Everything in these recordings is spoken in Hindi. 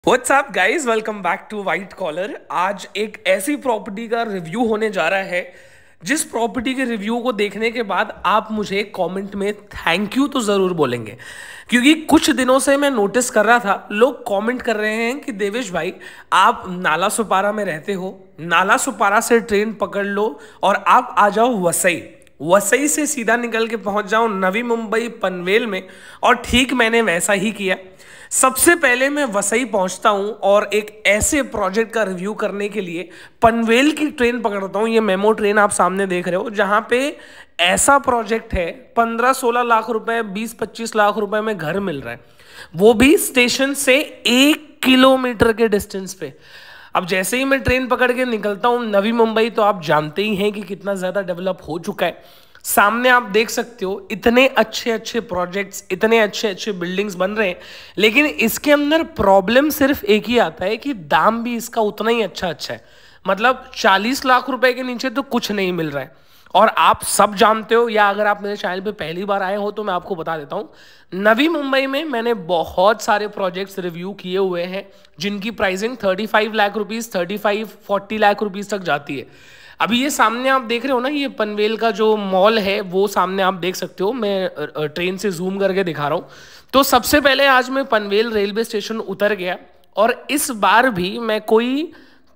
What's up guys, welcome back to white collar. आज एक ऐसी प्रॉपर्टी का रिव्यू होने जा रहा है जिस प्रॉपर्टी के रिव्यू को देखने के बाद आप मुझे कमेंट में थैंक यू तो ज़रूर बोलेंगे, क्योंकि कुछ दिनों से मैं नोटिस कर रहा था लोग कमेंट कर रहे हैं कि देवेश भाई आप नाला सुपारा में रहते हो, नाला सुपारा से ट्रेन पकड़ लो और आप आ जाओ वसई, वसई से सीधा निकल के पहुंच जाओ नवी मुंबई पनवेल में। और ठीक मैंने वैसा ही किया। सबसे पहले मैं वसई पहुंचता हूं और एक ऐसे प्रोजेक्ट का रिव्यू करने के लिए पनवेल की ट्रेन पकड़ता हूं। ये मेमो ट्रेन आप सामने देख रहे हो, जहां पे ऐसा प्रोजेक्ट है 15-16 लाख रुपए 20-25 लाख रुपए में घर मिल रहा है, वो भी स्टेशन से 1 किलोमीटर के डिस्टेंस पे। अब जैसे ही मैं ट्रेन पकड़ के निकलता हूं नवी मुंबई, तो आप जानते ही हैं कि कितना ज़्यादा डेवलप हो चुका है। सामने आप देख सकते हो इतने अच्छे अच्छे प्रोजेक्ट्स, इतने अच्छे अच्छे बिल्डिंग्स बन रहे हैं, लेकिन इसके अंदर प्रॉब्लम सिर्फ एक ही आता है कि दाम भी इसका उतना ही अच्छा अच्छा है। मतलब 40 लाख रुपए के नीचे तो कुछ नहीं मिल रहा है। और आप सब जानते हो, या अगर आप मेरे चैनल पे पहली बार आए हो तो मैं आपको बता देता हूँ, नवी मुंबई में मैंने बहुत सारे प्रोजेक्ट्स रिव्यू किए हुए हैं जिनकी pricing 35 lakh rupees 35-40 lakh rupees तक जाती है। अभी ये सामने आप देख रहे हो ना, ये पनवेल का जो मॉल है वो सामने आप देख सकते हो। मैं ट्रेन से जूम करके दिखा रहा हूँ। तो सबसे पहले आज मैं पनवेल रेलवे स्टेशन उतर गया और इस बार भी मैं कोई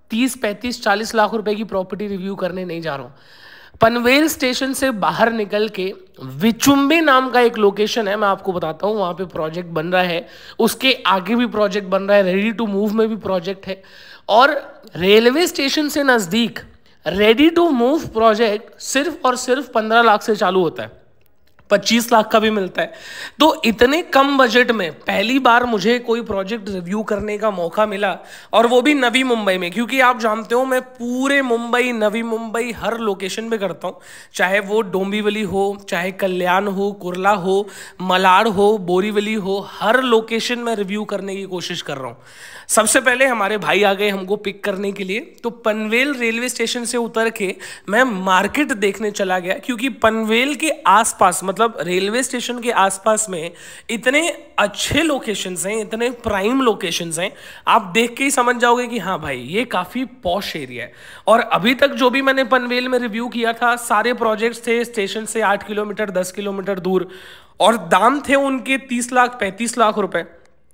30-35-40 लाख रुपए की प्रॉपर्टी रिव्यू करने नहीं जा रहा हूँ। पनवेल स्टेशन से बाहर निकल के विचुम्बे नाम का एक लोकेशन है, मैं आपको बताता हूँ, वहाँ पे प्रोजेक्ट बन रहा है। उसके आगे भी प्रोजेक्ट बन रहा है, रेडी टू मूव में भी प्रोजेक्ट है। और रेलवे स्टेशन से नज़दीक रेडी टू मूव प्रोजेक्ट सिर्फ और सिर्फ 15 लाख से चालू होता है, 25 लाख का भी मिलता है। तो इतने कम बजट में पहली बार मुझे कोई प्रोजेक्ट रिव्यू करने का मौका मिला, और वो भी नवी मुंबई में। क्योंकि आप जानते हो मैं पूरे मुंबई, नवी मुंबई हर लोकेशन पे करता हूँ, चाहे वो डोंबिवली हो, चाहे कल्याण हो, कुर्ला हो, मलाड हो, बोरीवली हो, हर लोकेशन में रिव्यू करने की कोशिश कर रहा हूँ। सबसे पहले हमारे भाई आ गए हमको पिक करने के लिए, तो पनवेल रेलवे स्टेशन से उतर के मैं मार्केट देखने चला गया, क्योंकि पनवेल के आसपास, मतलब रेलवे स्टेशन के आसपास में इतने अच्छे लोकेशंस हैं, इतने प्राइम लोकेशंस हैं, आप देख के ही समझ जाओगे कि हाँ भाई ये काफ़ी पॉश एरिया है। और अभी तक जो भी मैंने पनवेल में रिव्यू किया था, सारे प्रोजेक्ट्स थे स्टेशन से 8 किलोमीटर 10 किलोमीटर दूर, और दाम थे उनके 30 लाख 35 लाख रुपए।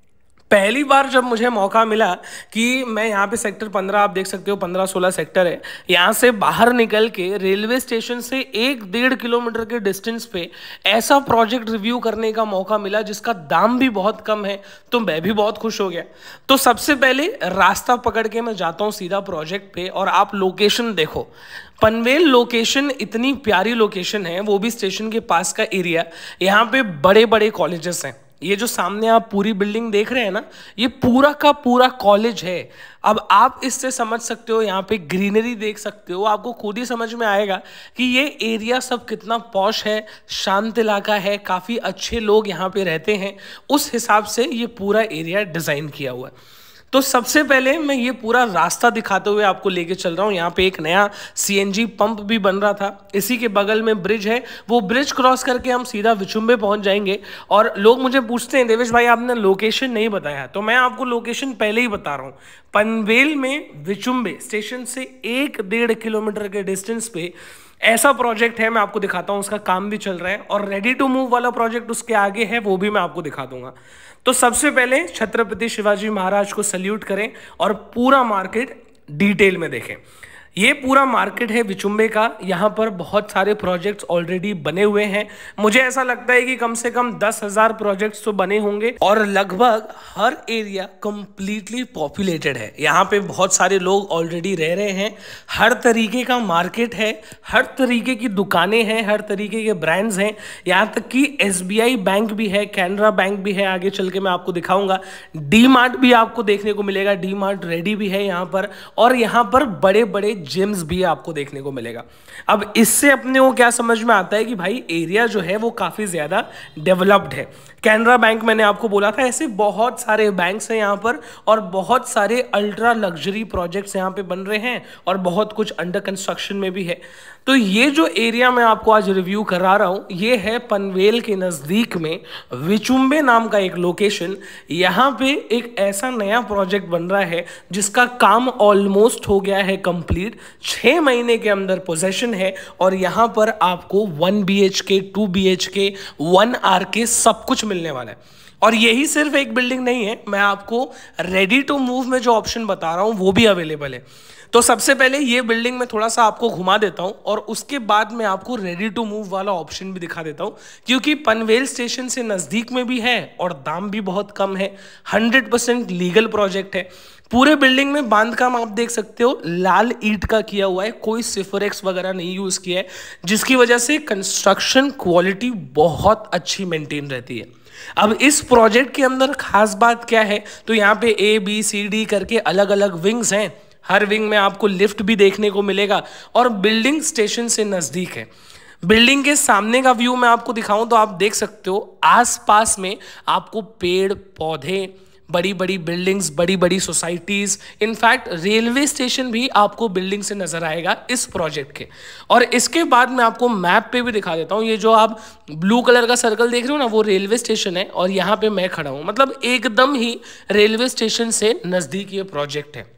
पहली बार जब मुझे मौका मिला कि मैं यहाँ पे सेक्टर 15, आप देख सकते हो 15-16 सेक्टर है, यहाँ से बाहर निकल के रेलवे स्टेशन से 1-1.5 किलोमीटर के डिस्टेंस पे ऐसा प्रोजेक्ट रिव्यू करने का मौका मिला जिसका दाम भी बहुत कम है, तो मैं भी बहुत खुश हो गया। तो सबसे पहले रास्ता पकड़ के मैं जाता हूँ सीधा प्रोजेक्ट पे, और आप लोकेशन देखो। पनवेल लोकेशन इतनी प्यारी लोकेशन है, वो भी स्टेशन के पास का एरिया। यहाँ पे बड़े बड़े कॉलेजेस हैं। ये जो सामने आप पूरी बिल्डिंग देख रहे हैं ना, ये पूरा का पूरा कॉलेज है। अब आप इससे समझ सकते हो, यहाँ पे ग्रीनरी देख सकते हो, आपको खुद ही समझ में आएगा कि ये एरिया सब कितना पॉश है, शांत इलाका है, काफ़ी अच्छे लोग यहाँ पे रहते हैं। उस हिसाब से ये पूरा एरिया डिज़ाइन किया हुआ है। तो सबसे पहले मैं ये पूरा रास्ता दिखाते हुए आपको लेके चल रहा हूँ। यहाँ पे एक नया सीएनजी पंप भी बन रहा था, इसी के बगल में ब्रिज है, वो ब्रिज क्रॉस करके हम सीधा विचुम्बे पहुँच जाएंगे। और लोग मुझे पूछते हैं देवेश भाई आपने लोकेशन नहीं बताया, तो मैं आपको लोकेशन पहले ही बता रहा हूँ। पनवेल में विचुम्बे स्टेशन से 1-1.5 किलोमीटर के डिस्टेंस पे ऐसा प्रोजेक्ट है, मैं आपको दिखाता हूँ। उसका काम भी चल रहा है, और रेडी टू मूव वाला प्रोजेक्ट उसके आगे है, वो भी मैं आपको दिखा दूंगा। तो सबसे पहले छत्रपति शिवाजी महाराज को सल्यूट करें और पूरा मार्केट डिटेल में देखें। ये पूरा मार्केट है विचुम्बे का, यहाँ पर बहुत सारे प्रोजेक्ट्स ऑलरेडी बने हुए हैं। मुझे ऐसा लगता है कि कम से कम 10,000 प्रोजेक्ट्स तो बने होंगे, और लगभग हर एरिया कंप्लीटली पॉपुलेटेड है। यहाँ पे बहुत सारे लोग ऑलरेडी रह रहे हैं, हर तरीके का मार्केट है, हर तरीके की दुकानें हैं, हर तरीके के ब्रांड्स हैं। यहाँ तक कि SBI बैंक भी है, कैनरा बैंक भी है, आगे चल के मैं आपको दिखाऊंगा। डी मार्ट भी आपको देखने को मिलेगा, डी मार्ट रेडी भी है यहाँ पर, और यहाँ पर बड़े बड़े जिम्स भी आपको देखने को मिलेगा। अब इससे अपने को क्या समझ में आता है कि भाई एरिया जो है वो काफ़ी ज़्यादा डेवलप्ड है। कैनरा बैंक मैंने आपको बोला था, ऐसे बहुत सारे बैंक्स हैं यहाँ पर और बहुत सारे अल्ट्रा लग्जरी प्रोजेक्ट्स यहाँ पे बन रहे हैं और बहुत कुछ अंडर कंस्ट्रक्शन में भी है। तो ये जो एरिया मैं आपको आज रिव्यू करा रहा हूँ ये है पनवेल के नज़दीक में विचुम्बे नाम का एक लोकेशन। यहाँ पे एक ऐसा नया प्रोजेक्ट बन रहा है जिसका काम ऑलमोस्ट हो गया है कंप्लीट, 6 महीने के अंदर पोजेशन है और यहाँ पर आपको 1 BHK 2 BHK 1 RK सब कुछ मिलने वाला है। और यही सिर्फ एक बिल्डिंग नहीं है, मैं आपको रेडी टू मूव में जो ऑप्शन बता रहा हूँ वो भी अवेलेबल है। तो सबसे पहले ये बिल्डिंग में थोड़ा सा आपको घुमा देता हूँ और उसके बाद मैं आपको रेडी टू मूव वाला ऑप्शन भी दिखा देता हूँ, क्योंकि पनवेल स्टेशन से नज़दीक में भी है और दाम भी बहुत कम है। 100% लीगल प्रोजेक्ट है। पूरे बिल्डिंग में बांध काम आप देख सकते हो लाल ईंट का किया हुआ है, कोई सिफरेक्स वगैरह नहीं यूज़ किया है, जिसकी वजह से कंस्ट्रक्शन क्वालिटी बहुत अच्छी मेंटेन रहती है। अब इस प्रोजेक्ट के अंदर खास बात क्या है, तो यहाँ पे ABCD करके अलग अलग विंग्स हैं। हर विंग में आपको लिफ्ट भी देखने को मिलेगा और बिल्डिंग स्टेशन से नज़दीक है। बिल्डिंग के सामने का व्यू मैं आपको दिखाऊं तो आप देख सकते हो आसपास में आपको पेड़ पौधे, बड़ी बड़ी बिल्डिंग्स, बड़ी बड़ी सोसाइटीज़, इनफैक्ट रेलवे स्टेशन भी आपको बिल्डिंग से नज़र आएगा इस प्रोजेक्ट के। और इसके बाद मैं आपको मैप पे भी दिखा देता हूँ, ये जो आप ब्लू कलर का सर्कल देख रहे हो ना वो रेलवे स्टेशन है और यहाँ पे मैं खड़ा हूँ, मतलब एकदम ही रेलवे स्टेशन से नज़दीक ये प्रोजेक्ट है।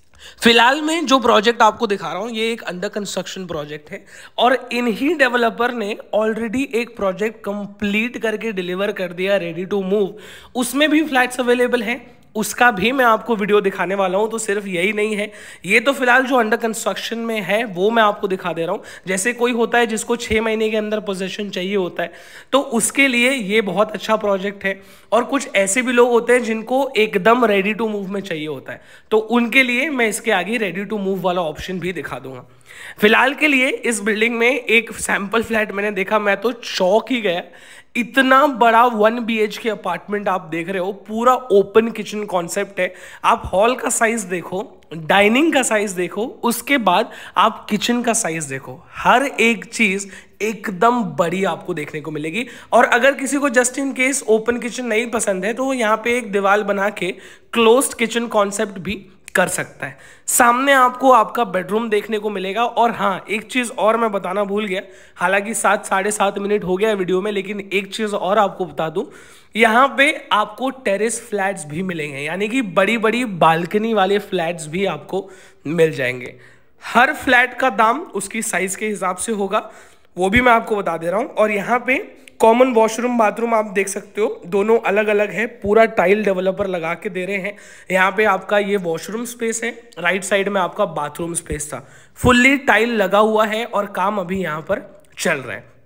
फिलहाल में जो प्रोजेक्ट आपको दिखा रहा हूं ये एक अंडर कंस्ट्रक्शन प्रोजेक्ट है और इन्हीं डेवलपर ने ऑलरेडी एक प्रोजेक्ट कंप्लीट करके डिलीवर कर दिया रेडी टू मूव। उसमें भी फ्लैट्स अवेलेबल हैं, उसका भी मैं आपको वीडियो दिखाने वाला हूं। तो सिर्फ यही नहीं है, ये तो फिलहाल जो अंडर कंस्ट्रक्शन में है वो मैं आपको दिखा दे रहा हूं। जैसे कोई होता है जिसको 6 महीने के अंदर पोजीशन चाहिए होता है तो उसके लिए ये बहुत अच्छा प्रोजेक्ट है। और कुछ ऐसे भी लोग होते हैं जिनको एकदम रेडी टू मूव में चाहिए होता है, तो उनके लिए मैं इसके आगे रेडी टू मूव वाला ऑप्शन भी दिखा दूंगा। फिलहाल के लिए इस बिल्डिंग में एक सैंपल फ्लैट मैंने देखा, मैं तो चौंक ही गया। इतना बड़ा 1 BHK अपार्टमेंट आप देख रहे हो, पूरा ओपन किचन कॉन्सेप्ट है। आप हॉल का साइज देखो, डाइनिंग का साइज देखो, उसके बाद आप किचन का साइज देखो, हर एक चीज एकदम बड़ी आपको देखने को मिलेगी। और अगर किसी को just in case open kitchen नहीं पसंद है तो यहाँ पे एक दीवार बना के क्लोज्ड किचन कॉन्सेप्ट भी कर सकता है। सामने आपको आपका बेडरूम देखने को मिलेगा। और हाँ, एक चीज़ और मैं बताना भूल गया, हालांकि 7-7.5 मिनट हो गया वीडियो में, लेकिन एक चीज़ और आपको बता दूं, यहाँ पे आपको टेरेस फ्लैट्स भी मिलेंगे, यानी कि बड़ी बड़ी बालकनी वाले फ्लैट्स भी आपको मिल जाएंगे। हर फ्लैट का दाम उसकी साइज के हिसाब से होगा, वो भी मैं आपको बता दे रहा हूँ। और यहाँ पे कॉमन वॉशरूम बाथरूम आप देख सकते हो, दोनों अलग अलग है, पूरा टाइल डेवलपर लगा के दे रहे हैं। यहाँ पे आपका ये वॉशरूम स्पेस है, राइट साइड में आपका बाथरूम स्पेस था, फुल्ली टाइल लगा हुआ है और काम अभी यहाँ पर चल रहा है।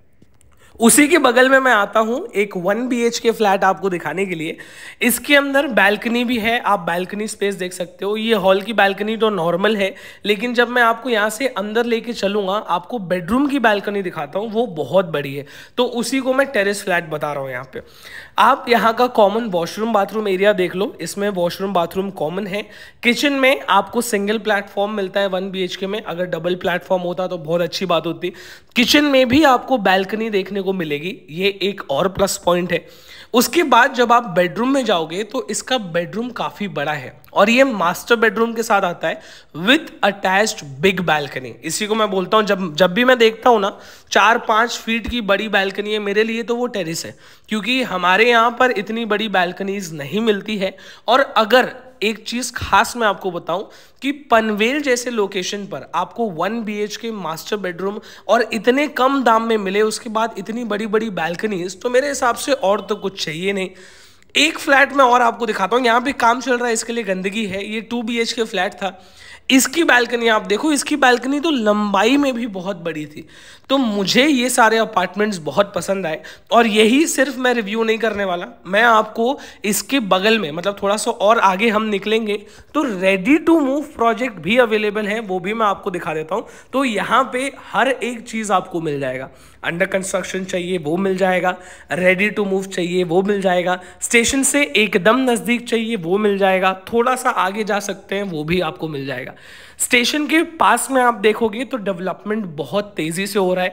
उसी के बगल में मैं आता हूं एक 1 BHK फ्लैट आपको दिखाने के लिए। इसके अंदर बैल्कनी भी है, आप बैल्कनी स्पेस देख सकते हो। ये हॉल की बैल्कनी तो नॉर्मल है, लेकिन जब मैं आपको यहां से अंदर लेके चलूंगा आपको बेडरूम की बैल्कनी दिखाता हूं, वो बहुत बड़ी है। तो उसी को मैं टेरेस फ्लैट बता रहा हूं। यहाँ पे आप यहाँ का कॉमन वॉशरूम बाथरूम एरिया देख लो, इसमें वॉशरूम बाथरूम कॉमन है। किचन में आपको सिंगल प्लेटफॉर्म मिलता है 1 BHK में, अगर डबल प्लेटफॉर्म होता तो बहुत अच्छी बात होती। किचन में भी आपको बैल्कनी देखने को मिलेगी, ये एक और प्लस पॉइंट है। उसके बाद जब आप बेडरूम में जाओगे तो इसका बेडरूम काफी बड़ा है और ये मास्टर बेडरूम के साथ आता है विथ अटैच्ड बिग बैल्कनी। इसी को मैं बोलता हूँ, जब भी मैं देखता हूँ ना 4-5 फीट की बड़ी बैल्कनी है, मेरे लिए तो वो टेरिस है, क्योंकि हमारे यहाँ पर इतनी बड़ी बैल्कनीज नहीं मिलती है। और अगर एक चीज खास मैं आपको बताऊं कि पनवेल जैसे लोकेशन पर आपको 1 BHK मास्टर बेडरूम और इतने कम दाम में मिले, उसके बाद इतनी बड़ी बड़ी बैल्कनीज, तो मेरे हिसाब से और तो कुछ चाहिए नहीं। एक फ्लैट में और आपको दिखाता हूँ, यहाँ पे काम चल रहा है, इसके लिए गंदगी है। ये 2 BHK फ्लैट था, इसकी बैल्कनी आप देखो, इसकी बैल्कनी तो लंबाई में भी बहुत बड़ी थी। तो मुझे ये सारे अपार्टमेंट्स बहुत पसंद आए और यही सिर्फ मैं रिव्यू नहीं करने वाला, मैं आपको इसके बगल में, मतलब थोड़ा सा और आगे हम निकलेंगे तो रेडी टू मूव प्रोजेक्ट भी अवेलेबल है, वो भी मैं आपको दिखा देता हूँ। तो यहाँ पे हर एक चीज़ आपको मिल जाएगा। अंडर कंस्ट्रक्शन चाहिए वो मिल जाएगा, रेडी टू मूव चाहिए वो मिल जाएगा, स्टेशन से एकदम नज़दीक चाहिए वो मिल जाएगा, थोड़ा सा आगे जा सकते हैं वो भी आपको मिल जाएगा। स्टेशन के पास में आप देखोगे तो डेवलपमेंट बहुत तेज़ी से हो रहा है।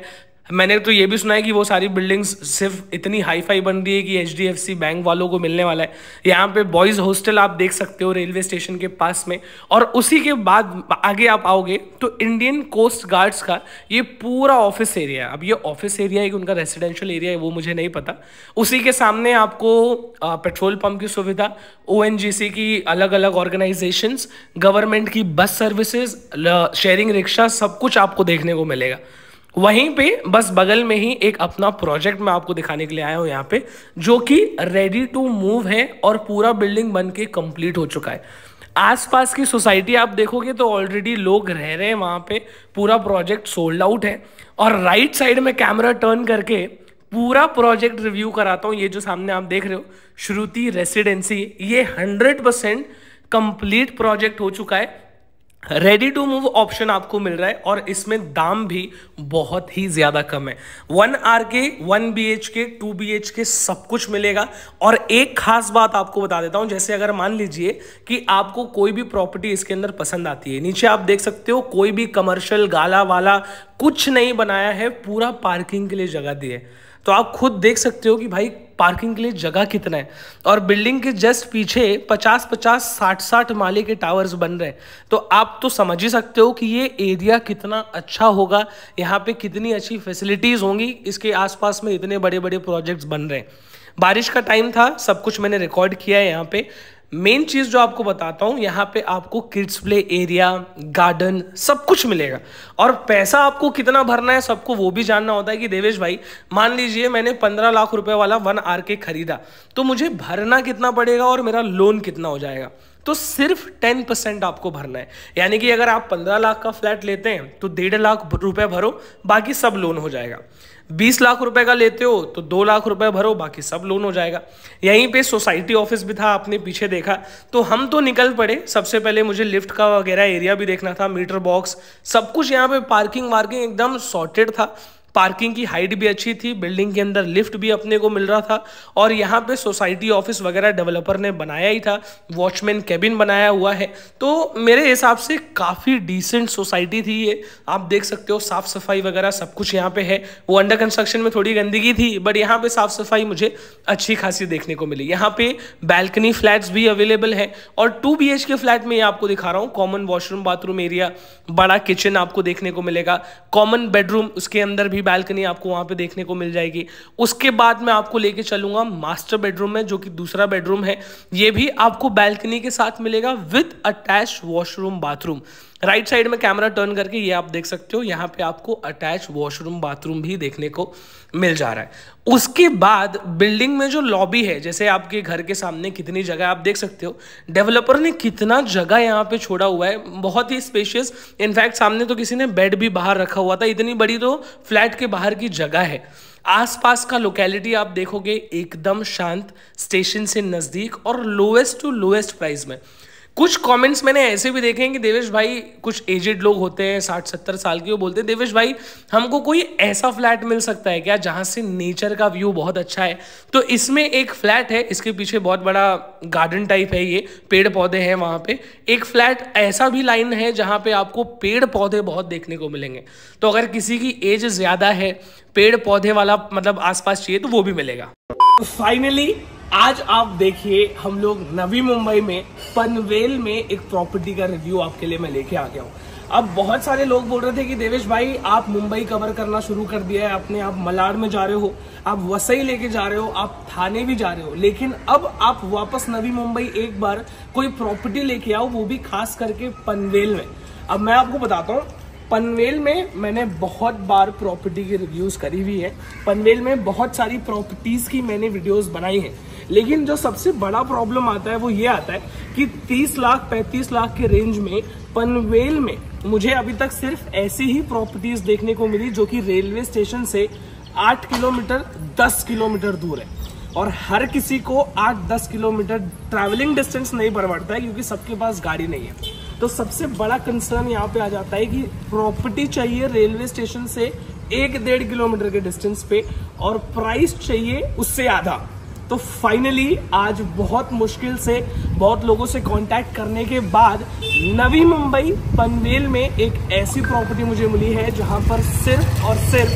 मैंने तो ये भी सुना है कि वो सारी बिल्डिंग्स सिर्फ इतनी हाई फाई बन रही है कि HDFC बैंक वालों को मिलने वाला है। यहाँ पे बॉयज़ हॉस्टल आप देख सकते हो रेलवे स्टेशन के पास में, और उसी के बाद आगे आप आओगे तो इंडियन कोस्ट गार्ड्स का ये पूरा ऑफिस एरिया है। अब ये ऑफिस एरिया है कि उनका रेसिडेंशियल एरिया है वो मुझे नहीं पता। उसी के सामने आपको पेट्रोल पंप की सुविधा, ONGC की अलग अलग ऑर्गेनाइजेशंस, गवर्नमेंट की बस सर्विसेज, शेयरिंग रिक्शा, सब कुछ आपको देखने को मिलेगा। वहीं पे बस बगल में ही एक अपना प्रोजेक्ट मैं आपको दिखाने के लिए आया हूं यहाँ पे, जो कि रेडी टू मूव है और पूरा बिल्डिंग बन के कंप्लीट हो चुका है। आसपास की सोसाइटी आप देखोगे तो ऑलरेडी लोग रह रहे हैं वहाँ पे, पूरा प्रोजेक्ट सोल्ड आउट है। और राइट साइड में कैमरा टर्न करके पूरा प्रोजेक्ट रिव्यू कराता हूँ। ये जो सामने आप देख रहे हो श्रुति रेसिडेंसी, ये 100% कंप्लीट प्रोजेक्ट हो चुका है। रेडी टू मूव ऑप्शन आपको मिल रहा है और इसमें दाम भी बहुत ही ज्यादा कम है। 1 RK, 1 BHK, 2 BHK सब कुछ मिलेगा। और एक खास बात आपको बता देता हूं, जैसे अगर मान लीजिए कि आपको कोई भी प्रॉपर्टी इसके अंदर पसंद आती है, नीचे आप देख सकते हो कोई भी कमर्शियल गाला वाला कुछ नहीं बनाया है, पूरा पार्किंग के लिए जगह दी है। तो आप खुद देख सकते हो कि भाई पार्किंग के लिए जगह कितना है। और बिल्डिंग के जस्ट पीछे 50-50, 60-60 माले के टावर्स बन रहे हैं। तो आप तो समझ ही सकते हो कि ये एरिया कितना अच्छा होगा, यहाँ पे कितनी अच्छी फैसिलिटीज होंगी। इसके आसपास में इतने बड़े बड़े प्रोजेक्ट्स बन रहे हैं। बारिश का टाइम था, सब कुछ मैंने रिकॉर्ड किया है यहाँ पे। मेन चीज जो आपको बताता हूं, यहाँ पे आपको किड्स प्ले एरिया, गार्डन सब कुछ मिलेगा। और पैसा आपको कितना भरना है सबको वो भी जानना होता है कि देवेश भाई मान लीजिए मैंने 15 लाख रुपए वाला 1 RK खरीदा, तो मुझे भरना कितना पड़ेगा और मेरा लोन कितना हो जाएगा। तो सिर्फ 10% आपको भरना है। यानी कि अगर आप 15 लाख का फ्लैट लेते हैं तो 1.5 लाख रुपए भरो, बाकी सब लोन हो जाएगा। 20 लाख रुपए का लेते हो तो 2 लाख रुपए भरो, बाकी सब लोन हो जाएगा। यहीं पे सोसाइटी ऑफिस भी था, आपने पीछे देखा। तो हम तो निकल पड़े। सबसे पहले मुझे लिफ्ट का वगैरह एरिया भी देखना था, मीटर बॉक्स सब कुछ, यहाँ पे पार्किंग वार्किंग एकदम सॉर्टेड था। पार्किंग की हाइट भी अच्छी थी, बिल्डिंग के अंदर लिफ्ट भी अपने को मिल रहा था। और यहाँ पे सोसाइटी ऑफिस वगैरह डेवलपर ने बनाया ही था, वॉचमैन कैबिन बनाया हुआ है। तो मेरे हिसाब से काफ़ी डिसेंट सोसाइटी थी ये। आप देख सकते हो साफ सफाई वगैरह सब कुछ यहाँ पे है। वो अंडर कंस्ट्रक्शन में थोड़ी गंदगी थी, बट यहाँ पे साफ सफाई मुझे अच्छी खासी देखने को मिली। यहाँ पे बैल्कनी फ्लैट्स भी अवेलेबल है। और 2 BHK फ्लैट में आपको दिखा रहा हूँ, कॉमन वॉशरूम बाथरूम एरिया, बड़ा किचन आपको देखने को मिलेगा, कॉमन बेडरूम, उसके अंदर भी बालकनी आपको वहां पे देखने को मिल जाएगी। उसके बाद मैं आपको लेके चलूंगा मास्टर बेडरूम में, जो कि दूसरा बेडरूम है। ये भी आपको बालकनी के साथ मिलेगा with attach washroom bathroom. Right side में कैमरा टर्न करके ये आप देख सकते हो, यहाँ पे आपको अटैच वॉशरूम बाथरूम भी देखने को मिल जा रहा है। उसके बाद बिल्डिंग में जो लॉबी है, जैसे आपके घर के सामने कितनी जगह आप देख सकते हो, डेवलपर ने कितना जगह यहाँ पे छोड़ा हुआ है, बहुत ही स्पेशियस। इनफैक्ट सामने तो किसी ने बेड भी बाहर रखा हुआ था, इतनी बड़ी तो फ्लैट के बाहर की जगह है। आसपास का लोकेलिटी आप देखोगे एकदम शांत, स्टेशन से नजदीक और लोएस्ट टू लोएस्ट प्राइस में। कुछ कमेंट्स मैंने ऐसे भी देखे हैं कि देवेश भाई, कुछ एजेड लोग होते हैं 60-70 साल के, वो बोलते हैं देवेश भाई हमको कोई ऐसा फ्लैट मिल सकता है क्या जहां से नेचर का व्यू बहुत अच्छा है। तो इसमें एक फ्लैट है, इसके पीछे बहुत बड़ा गार्डन टाइप है, ये पेड़ पौधे हैं वहां पे। एक फ्लैट ऐसा भी लाइन है जहां पे आपको पेड़ पौधे बहुत देखने को मिलेंगे। तो अगर किसी की एज ज्यादा है, पेड़ पौधे वाला मतलब आसपास चाहिए, तो वो भी मिलेगा। फाइनली आज आप देखिए हम लोग नवी मुंबई में पनवेल में एक प्रॉपर्टी का रिव्यू आपके लिए मैं लेके आ गया हूँ। अब बहुत सारे लोग बोल रहे थे कि देवेश भाई आप मुंबई कवर करना शुरू कर दिया है आपने, आप मलाड में जा रहे हो, आप वसई लेके जा रहे हो, आप थाने भी जा रहे हो, लेकिन अब आप वापस नवी मुंबई एक बार कोई प्रॉपर्टी लेके आओ, वो भी खास करके पनवेल में। अब मैं आपको बताता हूँ, पनवेल में मैंने बहुत बार प्रॉपर्टी की रिव्यूज करी हुई है, पनवेल में बहुत सारी प्रॉपर्टीज की मैंने वीडियोस बनाई हैं। लेकिन जो सबसे बड़ा प्रॉब्लम आता है वो ये आता है कि 30 लाख 35 लाख के रेंज में पनवेल में मुझे अभी तक सिर्फ ऐसी ही प्रॉपर्टीज देखने को मिली जो कि रेलवे स्टेशन से 8 किलोमीटर 10 किलोमीटर दूर है। और हर किसी को 8-10 किलोमीटर ट्रैवलिंग डिस्टेंस नहीं परवड़ता है, क्योंकि सबके पास गाड़ी नहीं है। तो सबसे बड़ा कंसर्न यहाँ पे आ जाता है कि प्रॉपर्टी चाहिए रेलवे स्टेशन से 1-1.5 किलोमीटर के डिस्टेंस पे, और प्राइस चाहिए उससे आधा। तो फाइनली आज बहुत मुश्किल से बहुत लोगों से कांटेक्ट करने के बाद नवी मुंबई पनवेल में एक ऐसी प्रॉपर्टी मुझे मिली है जहां पर सिर्फ और सिर्फ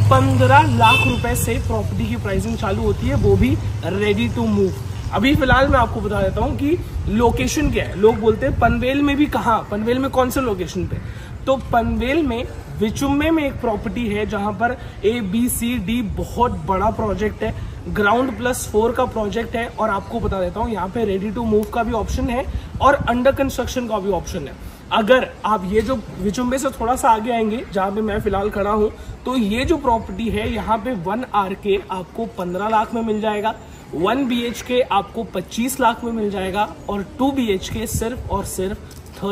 15 लाख रुपए से प्रॉपर्टी की प्राइसिंग चालू होती है, वो भी रेडी टू मूव। अभी फिलहाल मैं आपको बता देता हूँ कि लोकेशन क्या है। लोग बोलते हैं पनवेल में भी, कहाँ पनवेल में, कौन से लोकेशन पे? तो पनवेल में विचुम्बे में एक प्रॉपर्टी है जहां पर ABCD बहुत बड़ा प्रोजेक्ट है, ग्राउंड +4 का प्रोजेक्ट है। और आपको बता देता हूं यहाँ पे रेडी टू मूव का भी ऑप्शन है और अंडर कंस्ट्रक्शन का भी ऑप्शन है। अगर आप ये जो विचुम्बे से थोड़ा सा आगे आएंगे जहां पे मैं फिलहाल खड़ा हूं, तो ये जो प्रॉपर्टी है यहाँ पे 1 RK आपको 15 लाख में मिल जाएगा, 1 BHK आपको 25 लाख में मिल जाएगा और 2 BHK सिर्फ और सिर्फ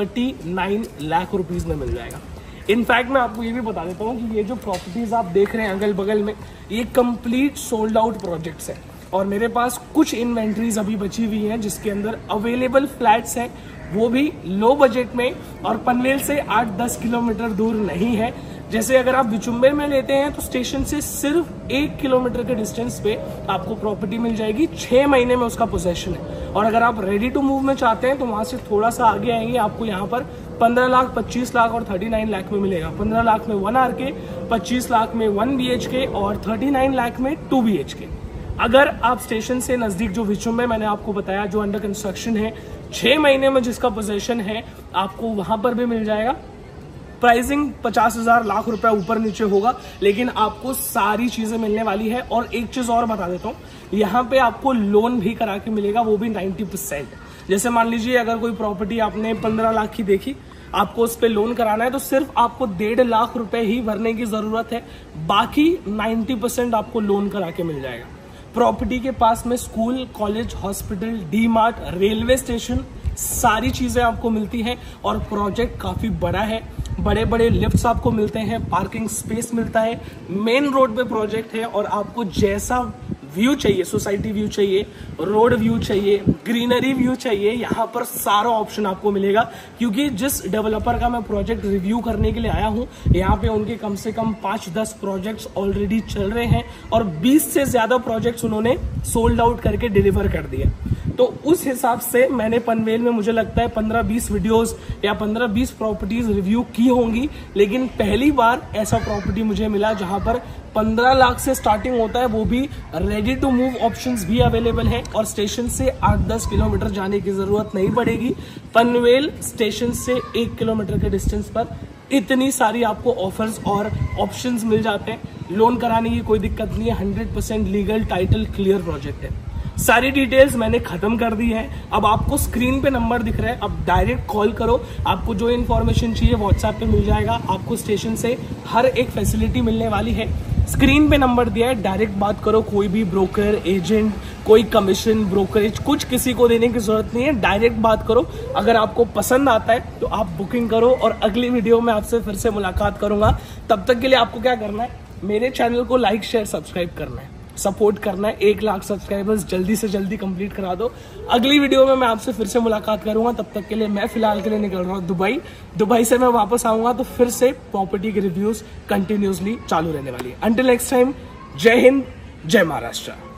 39 लाख रुपीस में मिल जाएगा। इनफैक्ट मैं आपको ये भी बता देता हूँ कि ये जो प्रॉपर्टीज आप देख रहे हैं अगल बगल में, ये कंप्लीट सोल्ड आउट प्रोजेक्ट्स हैं और मेरे पास कुछ इन्वेंट्रीज अभी बची हुई हैं जिसके अंदर अवेलेबल फ्लैट्स हैं, वो भी लो बजट में और पनवेल से 8-10 किलोमीटर दूर नहीं है। जैसे अगर आप विचुम्बे में लेते हैं तो स्टेशन से सिर्फ 1 किलोमीटर के डिस्टेंस पे आपको प्रॉपर्टी मिल जाएगी, 6 महीने में उसका पोजेशन है। और अगर आप रेडी टू मूव में चाहते हैं तो वहां से थोड़ा सा आगे आएंगे, आपको यहाँ पर 15 लाख, 25 लाख और 39 लाख में मिलेगा। 15 लाख में 1 RK, 25 लाख में 1 BHK और 39 लाख में 2 BHK। अगर आप स्टेशन से नजदीक जो विचुम्बे मैंने आपको बताया जो अंडर कंस्ट्रक्शन है, 6 महीने में जिसका पोजेशन है, आपको वहां पर भी मिल जाएगा। प्राइसिंग 50,000 लाख रुपए ऊपर नीचे होगा, लेकिन आपको सारी चीजें मिलने वाली है। और एक चीज और बता देता हूँ, यहाँ पे आपको लोन भी करा के मिलेगा, वो भी 90%। जैसे मान लीजिए अगर कोई प्रॉपर्टी आपने 15 लाख की देखी, आपको उस पर लोन कराना है तो सिर्फ आपको 1.5 लाख रुपए ही भरने की जरूरत है, बाकी 90% आपको लोन करा के मिल जाएगा। प्रॉपर्टी के पास में school, college, hospital, D-Mart, railway station, सारी चीजें आपको मिलती हैं और प्रोजेक्ट काफी बड़ा है। बड़े बड़े लिफ्ट्स आपको मिलते हैं, पार्किंग स्पेस मिलता है, मेन रोड पे प्रोजेक्ट है और आपको जैसा व्यू चाहिए, सोसाइटी व्यू चाहिए, रोड व्यू चाहिए, ग्रीनरी व्यू चाहिए, यहाँ पर सारा ऑप्शन आपको मिलेगा। क्योंकि जिस डेवलपर का मैं प्रोजेक्ट रिव्यू करने के लिए आया हूँ, यहाँ पे उनके कम से कम 5-10 प्रोजेक्ट्स ऑलरेडी चल रहे हैं और 20 से ज्यादा प्रोजेक्ट्स उन्होंने सोल्ड आउट करके डिलीवर कर दिए। तो उस हिसाब से मैंने पनवेल में मुझे लगता है 15-20 वीडियोस या 15-20 प्रॉपर्टीज रिव्यू की होंगी, लेकिन पहली बार ऐसा प्रॉपर्टी मुझे मिला जहां पर 15 लाख से स्टार्टिंग होता है, वो भी रेडी टू मूव ऑप्शंस भी अवेलेबल हैं और स्टेशन से 8-10 किलोमीटर जाने की जरूरत नहीं पड़ेगी। पनवेल स्टेशन से 1 किलोमीटर के डिस्टेंस पर इतनी सारी आपको ऑफर्स और ऑप्शंस मिल जाते हैं। लोन कराने की कोई दिक्कत नहीं है, 100% लीगल, टाइटल क्लियर प्रोजेक्ट है। सारी डिटेल्स मैंने खत्म कर दी है। अब आपको स्क्रीन पे नंबर दिख रहा है, अब डायरेक्ट कॉल करो, आपको जो इन्फॉर्मेशन चाहिए व्हाट्सएप पे मिल जाएगा। आपको स्टेशन से हर एक फैसिलिटी मिलने वाली है। स्क्रीन पे नंबर दिया है, डायरेक्ट बात करो। कोई भी ब्रोकर, एजेंट, कोई कमीशन, ब्रोकरेज, कुछ किसी को देने की जरूरत नहीं है, डायरेक्ट बात करो। अगर आपको पसंद आता है तो आप बुकिंग करो और अगली वीडियो में आपसे फिर से मुलाकात करूंगा। तब तक के लिए आपको क्या करना है, मेरे चैनल को लाइक, शेयर, सब्सक्राइब करना है, सपोर्ट करना है। 1 लाख सब्सक्राइबर्स जल्दी से जल्दी कंप्लीट करा दो। अगली वीडियो में मैं आपसे फिर से मुलाकात करूंगा। तब तक के लिए मैं फिलहाल के लिए निकल रहा हूँ दुबई से मैं वापस आऊंगा तो फिर से प्रॉपर्टी के रिव्यूज कंटिन्यूसली चालू रहने वाली है। अंटिल नेक्स्ट टाइम, जय हिंद, जय महाराष्ट्र।